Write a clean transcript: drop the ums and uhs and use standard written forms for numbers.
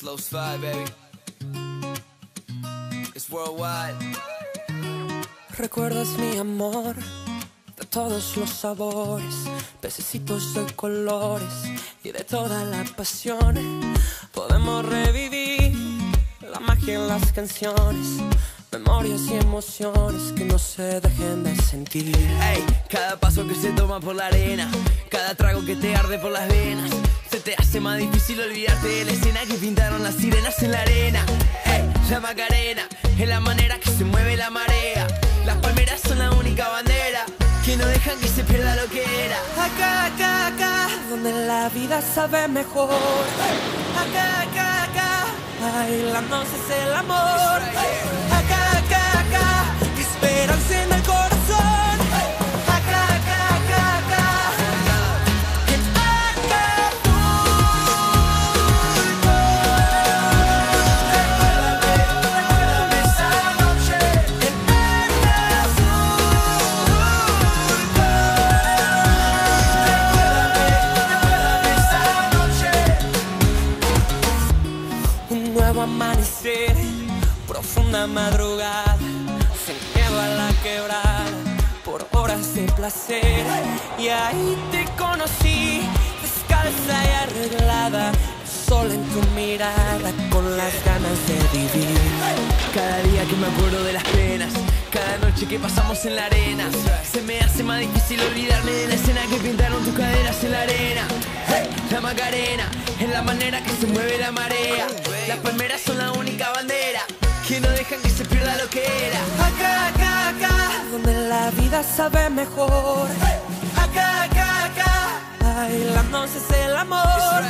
Flows 5, baby. It's worldwide. Recuerdas mi amor de todos los sabores, pececitos de colores y de toda la pasión. Podemos revivir la magia en las canciones, memorias y emociones que no se dejen de sentir. Ey, cada paso que se toma por la arena, cada trago que te arde por las venas, se te hace más difícil olvidarte de la escena que pintaron las sirenas en la arena. Ey, la Macarena es la manera que se mueve la marea. Las palmeras son la única bandera que no dejan que se pierda lo que era. Acá, acá, acá, donde la vida sabe mejor. Acá, acá, acá, bailándose es el amor. Acá, acá, acá, esperanza en el corazón. Acá, acá, acá, acá, en Acapulco. Recuérdame esa noche en Acapulco. Recuérdame esa noche. Un nuevo amanecer, profunda madrugada, sin miedo a la quebrada, por horas de placer. Y ahí te conocí, descalza y arreglada, el sol en tu mirada, con las ganas de vivir. Cada día que me acuerdo de las penas, cada noche que pasamos en la arena, se me hace más difícil olvidarme de la escena que pintaron tus caderas en la arena. Hey, la Macarena es la manera que se mueve la marea. Las palmeras son la única bandera que no dejan que se pierda lo que era. Acá, acá, acá, donde la vida sabe mejor. Acá, acá, acá, bailándose es el amor.